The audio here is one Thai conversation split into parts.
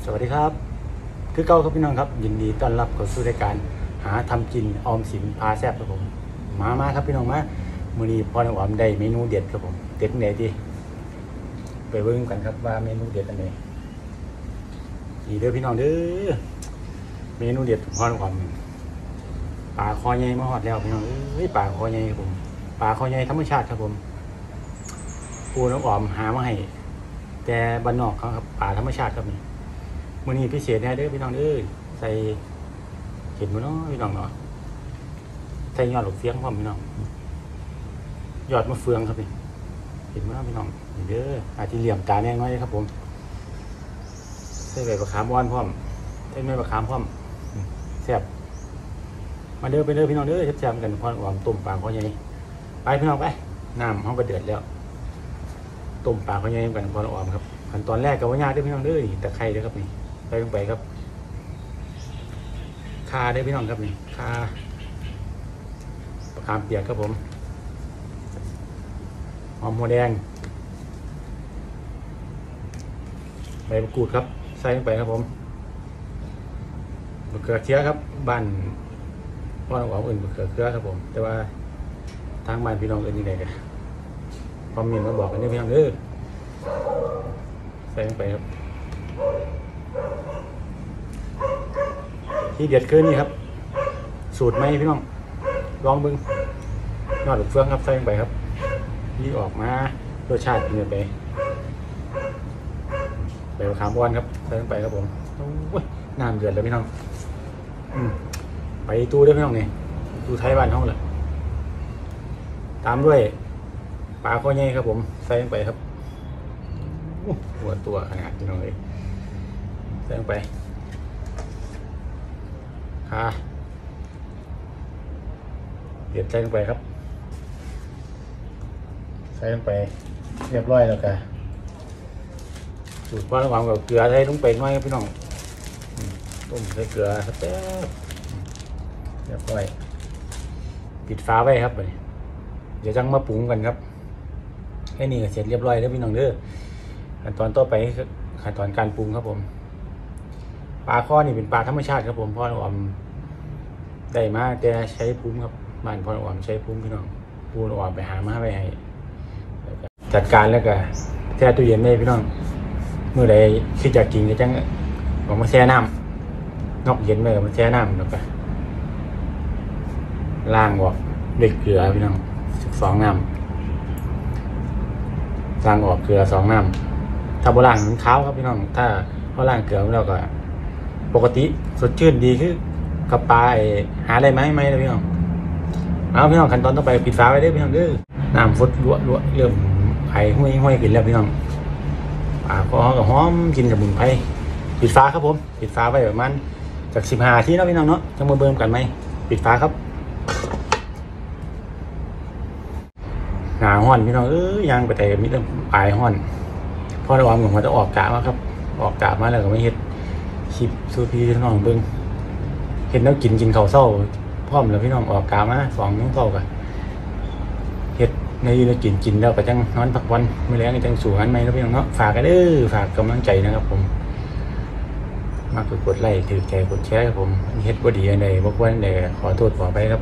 สวัสดีครับคือเก้าครับพี่น้องครับยินดีต้อนรับเข้าสู่รายการหาทำกินออมสินพาแซ่บครับผมมาครับพี่น้องมามื้อนี้พ่อน้องออมได้เมนูเด็ดครับผมเด็ดไหนดีไปเบิ่งกันครับว่าเมนูเด็ดอันไหนนี่เด้อพี่น้องเด้อเมนูเด็ดของพ่อน้องออมปลาคอใหญ่มาฮอดแล้วพี่น้องปลาคอใหญ่ครับผมปลาคอใหญ่ธรรมชาติครับผมปู่น้องออมหามาให้แต่บ้านนอกเขาครับปลาธรรมชาติครับนี่มื้อนี้พิเศษแน่เด้อพี่น้องเด้อใส่เห็นบ่เนาะพี่น้องเนาะใส่ยอดลูกเฟียงพร้อมพี่น้องยอดมะเฟืองครับนี่เห็นบ่เนาะพี่น้องนี่เด้ออาจจะเหลี่ยมตาแน่น้อยครับผมใส่ใบมะขามอ่อนพร้อมใส่ใบมะขามพร้อมแซ่บมาเด้อไปเด้อพี่น้องเด้อแซ่บๆกันพร้อมออมต้มปลาคอใหญ่ไปพี่น้องไปน้ำห้องก็เดือดแล้วต้มปลาคอใหญ่กันพร้อมออมครับขั้นตอนแรกก็ว่ายากเด้อพี่น้องเด้อนี่ตะไคร้เด้อครับนี่ใส่ลงไปครับข่าได้พี่น้องครับนี่ข่าปลาคามเปียกครับผมหอมหัวแดงใบมะกรูดครับใส่ลงไปครับผมมะเขือเทศครับบ้านพ่อน้องอื่นมะเขือเทศครับผมแต่ว่าทางบ้านพี่น้องอื่นยังไงกันคอมเมนต์มาบอกกันด้วยพี่น้องใส่ลงไปครับที่เด็ดคือนี่ครับสูตรไหมพี่น้องลองบึงยอดลูกเฟืองครับใส่ลงไปครับนี่ออกมารสชาติเป็นยังไงใบมะขามอ่อนครับใส่ลงไปครับผมน้ำเดือดแล้วพี่น้องไปตู้ด้วยพี่น้องนี่ตู้ไทยบ้านห้องเลยตามด้วยปลาข้อใหญ่ครับผมใส่ลงไปครับหัวตัวขนาดพี่น้องเลยใส่ลงไปเดือดใส่ลงไปครับใส่ลงไปเรียบร้อยแล้วกันสูตรว่าระหว่างกับเกลือใส่ลงไปน้อยครับพี่น้องต้มใส่เกลือครับแป๊บเรียบร้อยปิดฝาไว้ครับเดี๋ยวจังมาปรุงกันครับแค่นี้ก็เสร็จเรียบร้อยแล้วพี่น้องเด้อขั้นตอนต่อไปขั้นตอนการปรุงครับผมปลาข้อนี่เป็นปลาธรรมชาติครับผมพ่อน้องได้มาแต่ใช้พุ่มครับบ้านพ่อน้องใช้พุ่มพี่น้องปูน้องไปหามาไปให้จัดการแล้วก็แช่ตู้เย็นได้พี่น้องเมื่อใดคิดจะกินก็จังออกมาแช่น้ำนอกเย็นเลยมาแช่น้ำแล้วก็ล้างออกด้วยเกลือพี่น้อง2 น้ำล้างออกเกลือ2 น้ำถ้าโบราณมันขาวครับพี่น้องถ้าเขาล้างเกลือแล้วก็ปกติสดชื่นดีคือกับปลาหาได้ไหมนะพี่น้องเอาพี่น้องขั้นตอนต่อไปปิดฝาไว้ได้พี่น้องเด้อน้ำฟดลวกเริ่มไผ่ห้วยขึ้นแล้วพี่น้องปลาก็หอมกินกับสมุนไพรปิดฝาครับผมปิดฝาไว้ประมาณจาก15 นาทีแล้วพี่น้องเนาะจะมาเบิ่มกันไหมปิดฝาครับหนาห้อนพี่น้องยังไปแต่มีเรื่องปลายห้อนพอระวังผมจะออกกะมาครับออกกะมาแล้วก็ไม่เห็ดคลิปสูตรพี่น้องเบิ่งเห็นแล้วกินข้าวเศร้าพร้อมแล้วพี่น้องออกกามา2 มื้อเศร้ากันเห็ดในเรากินแล้วก็จังนอนพักวันไม่แรงจังสู่งานใหม่แล้วพี่น้องเนาะฝากกันฝากกำลังใจนะครับผมมากดไลค์ถือใจกดแชร์ครับผมเห็ดบ่ดีอันใดบ่ควรอันใดขอโทษขอไปครับ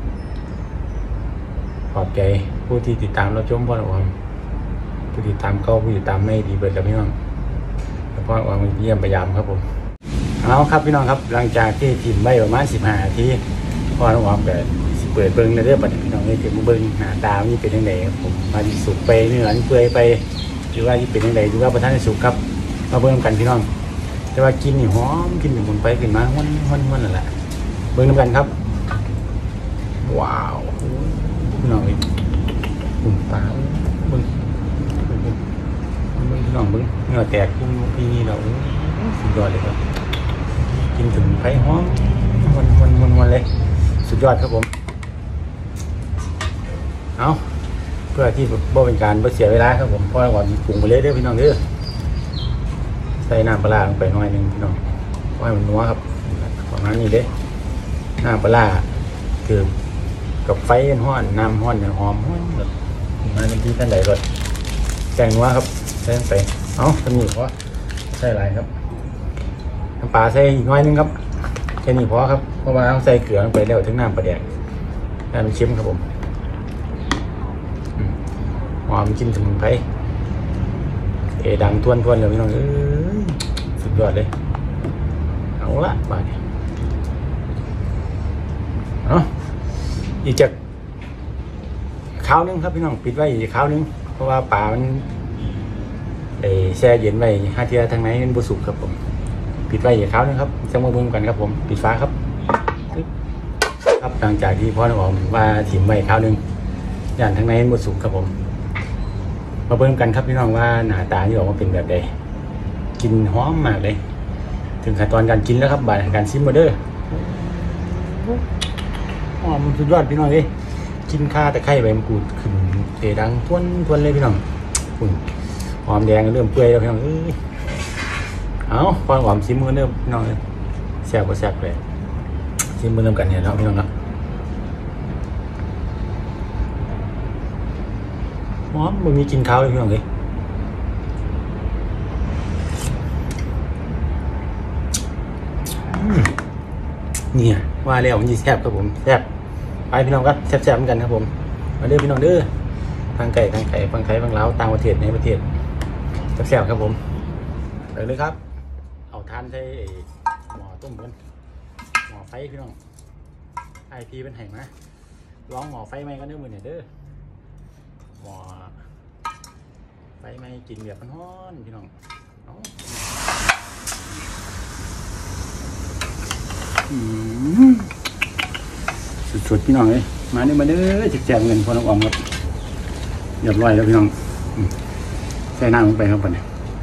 ขอบใจผู้ที่ติดตามเราชมพ่อน้องผู้ติดตามก็ผู้ติดตามไม่ดีเบิดแล้วพี่น้องพ่อน้องเยี่ยมพยายามครับผมเอาครับพี่น้องครับหลังจากที่ทิมไว้ประมาณ15 นาทีพ่อน้องออมก็เปิดเบิ้งในเรื่องปัจจุบันพี่น้องนี่คือเบิ้งหน้าตานี่เป็นยังไงครับผมมาที่สุกไปเนื้อนี่เปื่อยไปหรือว่าที่เป็นยังไงหรือว่าประทานในสุกครับมาเบิ้งกันพี่น้องแต่ว่ากินนี่หอมกินหมุนไปขึ้นมามันนั่นแหละเบิ้งกันครับว้าวพี่น้องปุ่มตาเบิ้งพี่น้องเบิ้งเนื้อแตกพี่นี่เราสุดยอดเลยครับกินถึงไผ่หอมมันเลยสุดยอดครับผมเอาเพื่อที่บ่เป็นการเสียเวลาครับผมเพราะว่าปรุงไปเลยเด้อพี่น้องเด้อใส่น้ำปลาลงไปหน่อยนึงพี่น้องเพราะให้มันนัวครับประมาณนี้เด้น้ำปลาคือกับไฟห้อนน้ำห้อนอย่างหอมแบบมาในที่ท่านใดรสแกงนัวครับใส่ไปเอาสมุนเพราะใส่อะไรครับน้ำปลาใส่อีกน้อยนึงครับแค่นี้พอครับเพราะว่าต้องใส่เกลือลงไปแล้วถึงน้ำปลาแดกให้มันเค็มครับผมหอมกินสมุนไพรดังทวนเลยพี่น้องสุดยอดเลยเอาละบาดเนี่ยอีกจากข้าวนึงครับพี่น้องปิดไว้อีกข้าวนึงเพราะว่าปลามันแช่เย็นไว้ห้าเทียทางไหนมันบุสุกครับผมปิดไว้อีกข้าวนึงครับจะมาบุ้มกันครับผมปิดฟ้าครับครับหลังจากที่พ่อน้องออมว่าถิ่มไว้ข้าวนึงย่านทางไหนมันบุสุกครับผมมาเบิ่งกันครับพี่น้องว่าหน้าตาที่ออกมาเป็นแบบใดกินหอมมากเลยถึงขั้นตอนการกินแล้วครับบาดการซิมมาเด้อหอมสุดยอดพี่น้องเลยกินข้าแต่ไข่ใบมะกรูดขึ้นดังทวนเลยพี่น้องหอมแดงเริ่มเปื่อยแล้วพี่น้องเอาพอหอมซิมมือเริ่มพี่น้องเลยแซ่บแซ่บเลยซิมมือเริ่มกันเนี่ยแล้วพี่น้องนะหอมมันมีกินข้าวเลยพี่น้องเลยเนี่ยว่าแล้วมันแซ่บครับผมแซ่บไปพี่น้องครับแซ่บเหมือนกันครับผมมาเด้อพี่น้องเด้อทางไก่ฝั่งไทยฝั่งลาวต่างประเทศในประเทศแซ่บครับผมไปเลยครับเอาทานใช้หม้อต้มกันหม้อไฟพี่น้องไอพีเป็นไห่มาลองหม้อไฟไหมกันเด้อมือเนี่ยเด้อหม้อไฟไหมกินแบบร้อนพี่น้องสุดๆพี่น้องเลยมาเด้อแจกเงินพอน้องออมครับเรียบร้อยแล้วพี่น้องใส่น้ำลงไปครับก่อน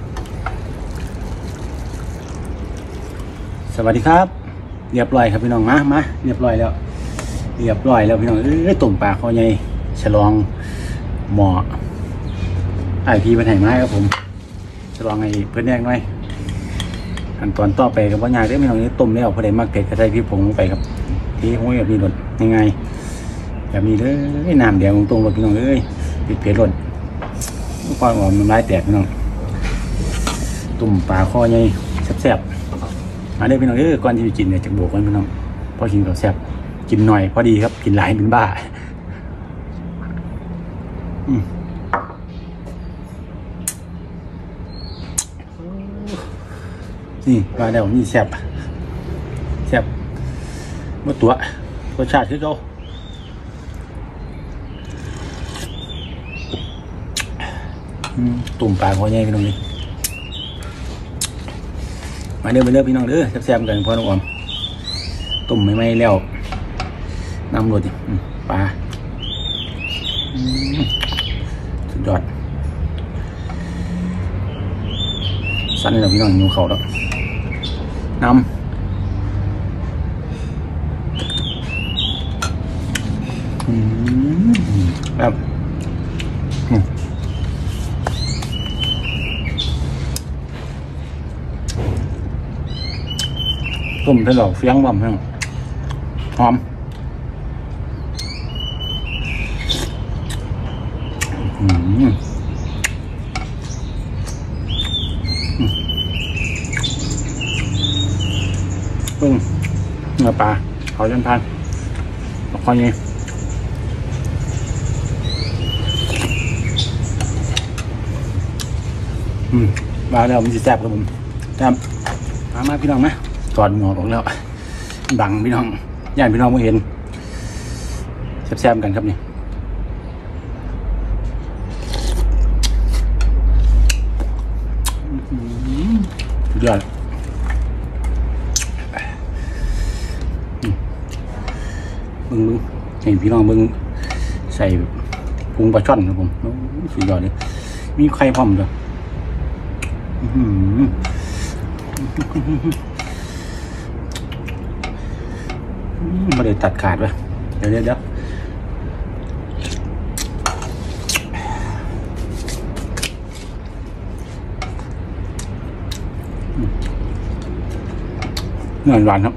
สวัสดีครับเรียบร้อยครับพี่น้องมาเรียบร้อยแล้วพี่น้องตุ่มปลาคอใหญ่ฉลองหม้อไอพีเป็นไห่ไม้ครับผมฉลองไอ้เพื่อนแยกหน่อยขั้นตอนต่อไปกับว่ายากได้พี่น้องนี้ต้มแล้วพอได้มากเผ็ดก็ใส่พริกผงลงไปครับที่ห้อยแบบนี้หลดง่ายๆแบบนี้เลยน้ำแดงตรงๆหลดพี่น้องปิดเผ็ดหลดความหอมมันร้ายแตกพี่น้องตุ่มปลาคอใหญ่แซ่บๆมาได้พี่น้องก่อนที่จะกินเนี่ยจากโบกกันพี่น้องพอกินก็แซ่บกินหน่อยพอดีครับกินหลายเป็นบ้านี่มาแล้วนี่แซ่บเมื่อตัวรสชาติคือเขาตุ่มปลาคอใหญ่พี่น้องนี่มาเด้อพี่น้องแซ่บๆกันพ่อน้องออมตุ่มไม่แล้วน้ำรสปลาสุดยอดสั้นเลยพี่น้องหิวเข่าแล้วน้ำแบบต้มทะเลาะเฟี้ยงบ่มหอมเนื้อปลาเขาจนทานคอยนี้มาแล้วมันจะแซ่บครับผมแซ่บมาพี่น้องนะกอดหมอบอกแล้วบังพี่น้องญาติพี่น้องไม่เห็นแซ่บๆกันครับนี่สุดยอดมึงเห็นพี่น้องมึงใส่พุงปลาช่อนครับผมสุดยอดเลยมีไข่พร้อมด้วยไม่ได้ตัดขาดไปเดี๋ยวเนื้อหวานครับ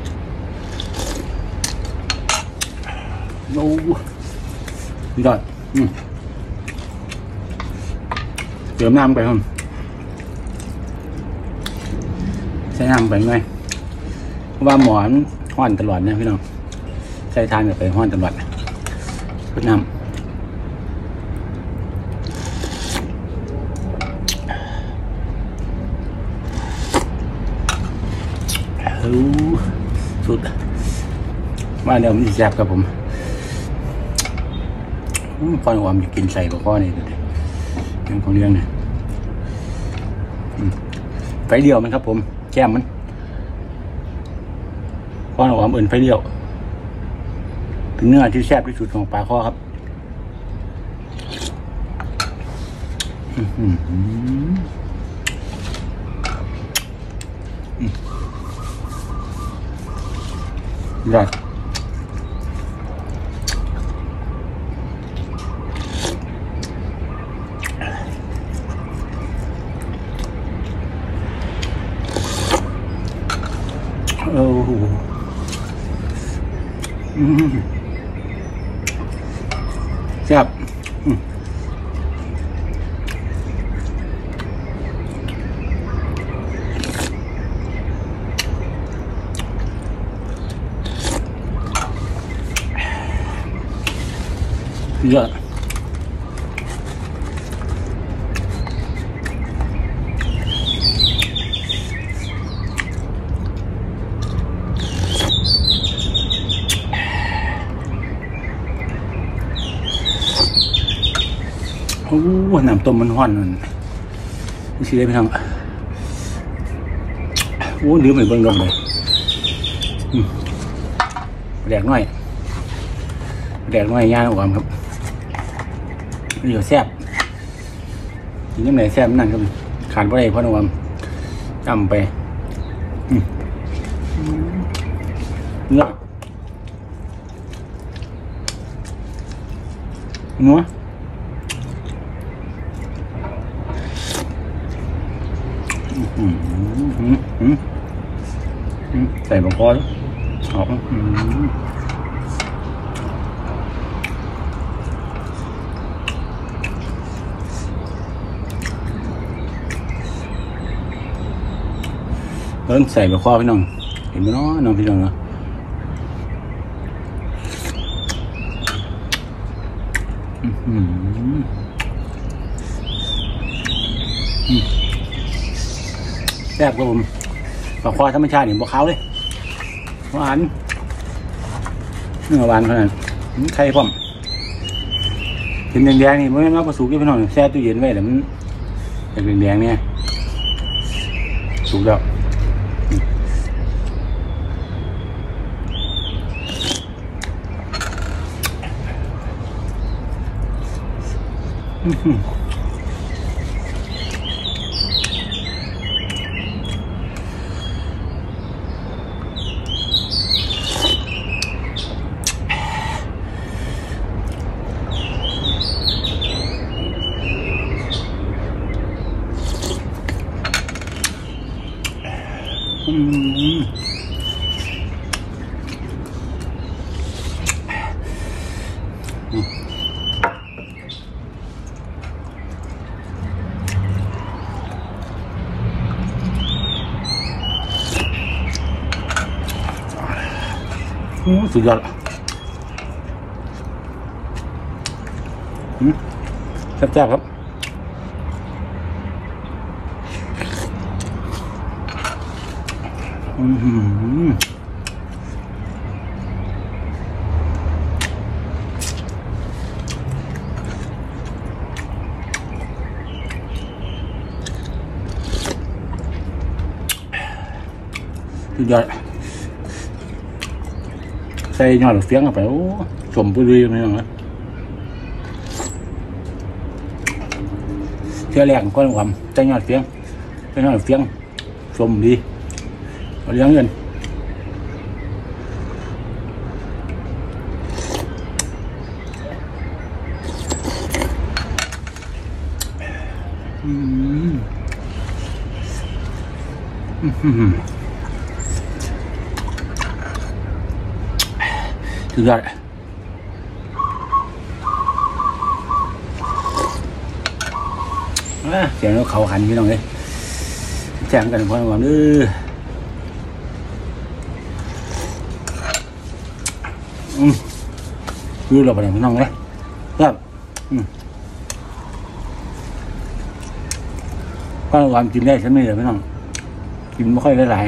โอ้ยอดเติมน้ำไปครับใส่น้ำไปหน่อยเพราะว่าหมอนห้อนตลอดนะพี่น้องใส่ทานกับไปห้อนตลอดเพิ่มน้ำสุดว่าเดี๋ยวมันจะแซ่บครับผมพอนความจะกินใส่กับข้อนี่ดูดิเรื่องของเรื่องเนี่ยไฟเดียวมันครับผมแก้มมันพอนความอื่นไฟเดียวเป็นเนื้อที่แซ่บที่สุดของปลาข้อครับได้โอ้โหแซ่บเยอะโอ้น้ำต้มมันห้อนนั่นนี่สิได้ไปทำโอ้ลืมไปเบิ่งลงเลยแดกน้อยย่างออกครับนี่ก็แซ่บกินยังไงแซ่บนั่นครับขาดบ่ได้เพราะว่าจำไปเนื้อใส่บะกอดหอมใส่บะกอดพี่น้องเห็นไหมเนาะน้องพี่น้องเนาะแซ่บครับผมปลาคอธรรมชาติเนี่ยบะขาวเลยหวานเนื้อหวานขนาดไข่พร้อมเป็นแดงๆนี่ไม่งั้นก็สุกที่พี่น้องแช่ตู้เย็นไว้แต่มันแดงๆเนี่ยสุกแล้วสุดยอดแซ่บๆครับสุดยอดใส่ยอดเฟี้ยงเข้าไปโอ้ชมปุ้ยไม่ต้องนะเชื่อแรงก้อนความใส่ยอดเฟี้ยงชมดีเลี้ยงเงินสุดยอดเสียงเขาขันพี่น้องเลยแจ้งกันพอก่อนคือเราไปไหนพี่น้องเลยครับก็ความกินได้ฉันไม่เหลือพี่น้องกินไม่ค่อยหลาย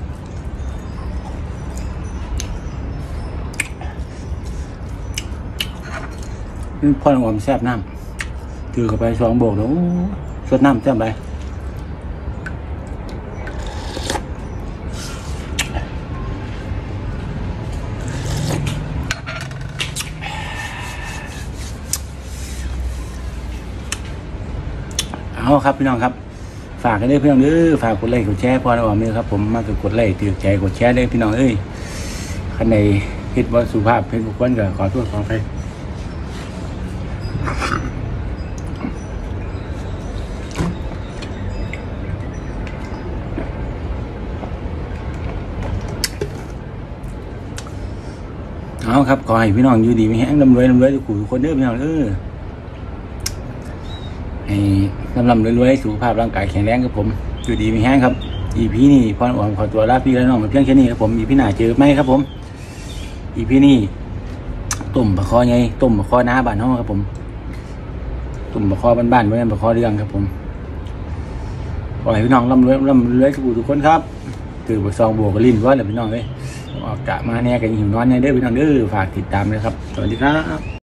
นี่พ่อหอมแซ่บน้ำคือเข้าไปสองโบกแล้วสดน้ำแซ่บไปเอาครับพี่น้องครับฝากกันด้วยพี่น้องฝากกดไลค์กดแชร์พอหอมเลยครับผมมากดไลค์กดแชร์ด้วยพี่น้องคันในคิดว่าสุภาพเป็นบุคคลก็ขอโทษขออภัยเอาครับขอให้พี่น้องอยู่ดีมีแห้งร่ำรวยทุกคนพี่น้องให้ร่ำรวยสุขภาพร่างกายแข็งแรงครับผมอยู่ดีมีแห้งครับEPนี้พอหอมขอตัวลาพี่แล้วน้องเพียงแค่นี้ครับผมEPหน้าเจอไหมครับผมEPนี้ต้มปลาคอไงต้มปลาคอหน้าบ้านห้องครับผมต้มปลาคอบ้านๆไม่ใช่ปลาคอเรื่องครับผมขอให้พี่น้องร่ำรวยทุกคนครับตื่นบทซองบวกลิ้นว่าเลยพี่น้องออกกะมาแน่กันหิวนอนเนี่ยเด้อพี่น้องฝากติดตามเลยครับสวัสดีครับ